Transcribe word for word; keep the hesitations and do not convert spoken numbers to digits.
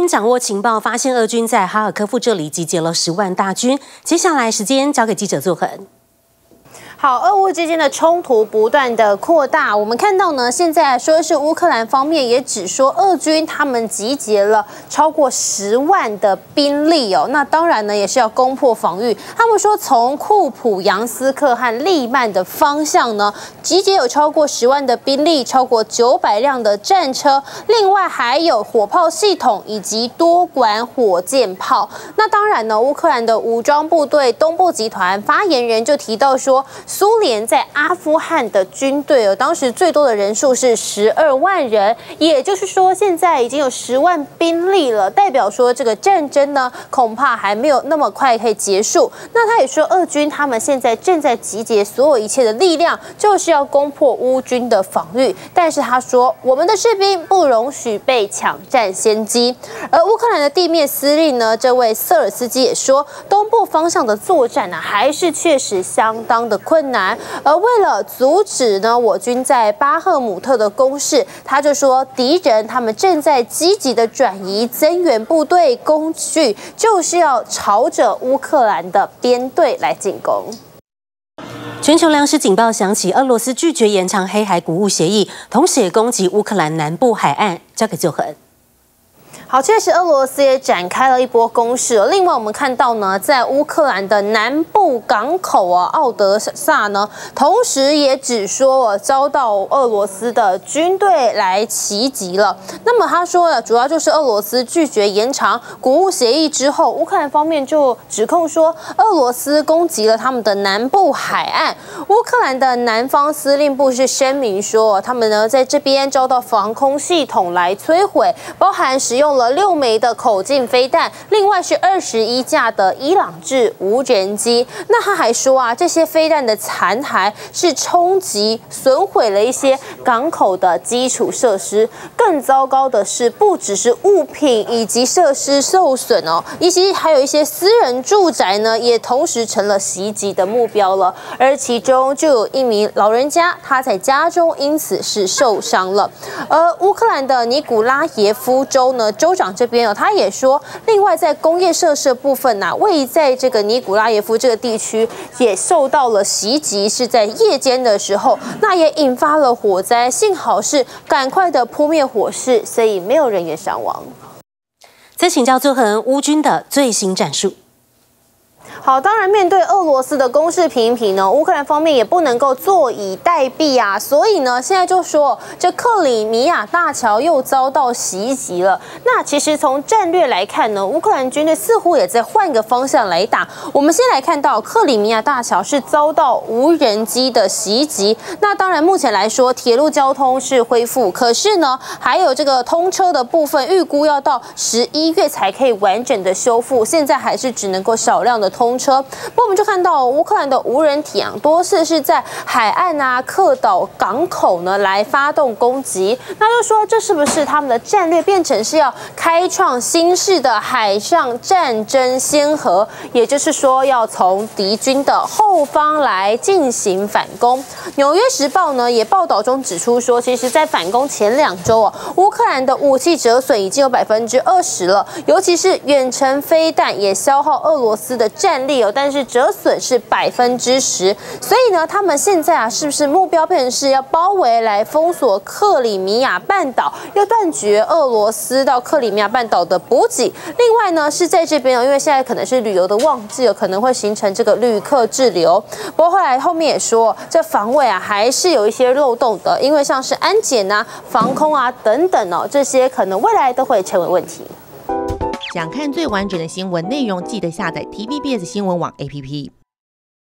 军掌握情报，发现俄军在哈尔科夫这里集结了十万大军。接下来时间交给记者作恒。 好，俄乌之间的冲突不断的扩大，我们看到呢，现在说是乌克兰方面也只说俄军他们集结了超过十万的兵力哦，那当然呢也是要攻破防御。他们说从库普扬斯克和利曼的方向呢，集结有超过十万的兵力，超过九百辆的战车，另外还有火炮系统以及多管火箭炮。那当然呢，乌克兰的武装部队东部集团发言人就提到说。 苏联在阿富汗的军队哦，当时最多的人数是十二万人，也就是说现在已经有十万兵力了，代表说这个战争呢恐怕还没有那么快可以结束。那他也说，俄军他们现在正在集结所有一切的力量，就是要攻破乌军的防御。但是他说，我们的士兵不容许被抢占先机。而乌克兰的地面司令呢，这位瑟尔斯基也说，东部方向的作战呢，还是确实相当的困难。 难，而为了阻止呢，我军在巴赫姆特的攻势，他就说敌人他们正在积极的转移增援部队工具，就是要朝着乌克兰的边队来进攻。 全球粮食警报响起，俄罗斯拒绝延长黑海谷物协议，同时也攻击乌克兰南部海岸。交给作恒。 好，确实，俄罗斯也展开了一波攻势。另外，我们看到呢，在乌克兰的南部港口啊，奥德萨呢，同时也只说遭到俄罗斯的军队来袭击了。那么他说了，主要就是俄罗斯拒绝延长谷物协议之后，乌克兰方面就指控说，俄罗斯攻击了他们的南部海岸。乌克兰的南方司令部是声明说，他们呢在这边遭到防空系统来摧毁，包含使用了 六枚的口径飞弹，另外是二十一架的伊朗制无人机。那他还说啊，这些飞弹的残骸是冲击损毁了一些港口的基础设施。更糟糕的是，不只是物品以及设施受损哦，以及还有一些私人住宅呢，也同时成了袭击的目标了。而其中就有一名老人家，他在家中因此是受伤了。而乌克兰的尼古拉耶夫州呢，州 州长这边哦，他也说，另外在工业设施部分呐、啊，位在这个尼古拉耶夫这个地区也受到了袭击，是在夜间的时候，那也引发了火灾，幸好是赶快的扑灭火势，所以没有人员伤亡。 再请教作恒，乌军的最新战术。 好，当然面对俄罗斯的攻势频频呢，乌克兰方面也不能够坐以待毙啊，所以呢，现在就说这克里米亚大桥又遭到袭击了。那其实从战略来看呢，乌克兰军队似乎也在换个方向来打。我们先来看到克里米亚大桥是遭到无人机的袭击。那当然，目前来说铁路交通是恢复，可是呢，还有这个通车的部分，预估要到十一月才可以完整的修复，现在还是只能够少量的通 通车，不过我们就看到乌克兰的无人艇啊，多次是在海岸啊、客岛、港口呢来发动攻击。那就说这是不是他们的战略变成是要开创新式的海上战争先河？也就是说，要从敌军的后方来进行反攻。纽约时报呢也报道中指出说，其实在反攻前两周哦，乌克兰的武器折损已经有百分之二十了，尤其是远程飞弹也消耗俄罗斯的战 力哦，但是折损是百分之十，所以呢，他们现在啊，是不是目标变成是要包围来封锁克里米亚半岛，要断绝俄罗斯到克里米亚半岛的补给？另外呢，是在这边哦，因为现在可能是旅游的旺季哦，可能会形成这个旅客滞留。不过后来后面也说，这防卫啊还是有一些漏洞的，因为像是安检啊、防空啊等等哦，这些可能未来都会成为问题。 想看最完整的新闻内容，记得下载 T V B S 新闻网 A P P。